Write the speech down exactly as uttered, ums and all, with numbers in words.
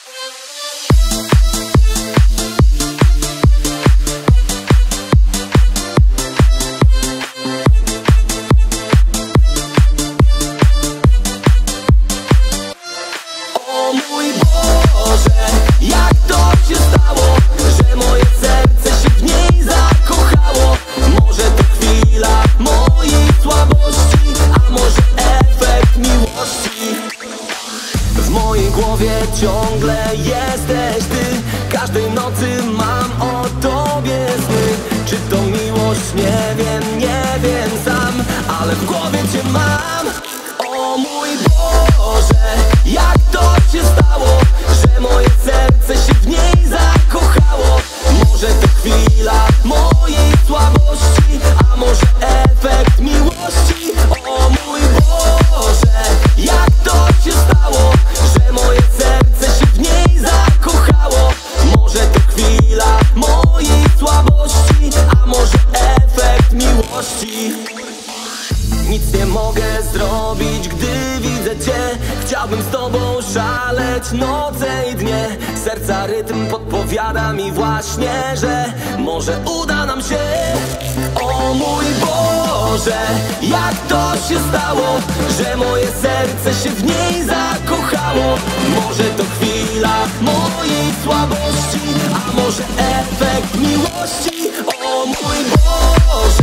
O mój Boże, jak to się stało, że moje serce się w niej zakochało. Może to chwila mojej słabości, a może efekt miłości. W mojej głowie ciągle jesteś ty, każdej nocy mam o tobie sny. Czy to miłość? Nie wiem, nie wiem sam, ale w głowie cię mam. O mój Boże, jak to się stało, że moje serce się w niej zakochało. Może to chwila mojej słabości, a może efekt miłości. O mój Boże, jak to się stało, że moje serce się w niej zakochało. Może to chwila mojej słabości, a może efekt miłości. Nic nie mogę zrobić, gdy widzę cię. Chciałbym z tobą szaleć noce i dnie. Serca rytm podpowiada mi właśnie, że może uda nam się. O mój Boże, jak to się stało, że moje serce się w niej zakochało. Może to chwila mojej słabości, a może efekt miłości. O mój Boże,